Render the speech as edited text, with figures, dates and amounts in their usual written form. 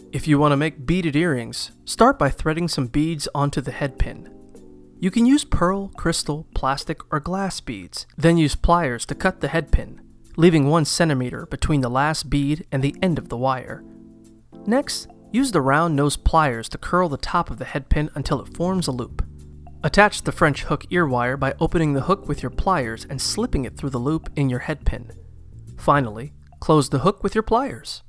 If you want to make beaded earrings, start by threading some beads onto the head pin. You can use pearl, crystal, plastic, or glass beads, then use pliers to cut the head pin, leaving 1 centimeter between the last bead and the end of the wire. Next, use the round nose pliers to curl the top of the head pin until it forms a loop. Attach the French hook ear wire by opening the hook with your pliers and slipping it through the loop in your head pin. Finally, close the hook with your pliers.